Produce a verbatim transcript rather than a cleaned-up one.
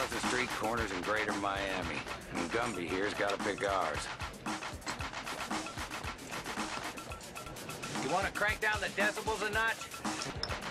wants the street corners in greater Miami. And Gumby here's got to pick ours. You want to crank down the decibels a notch?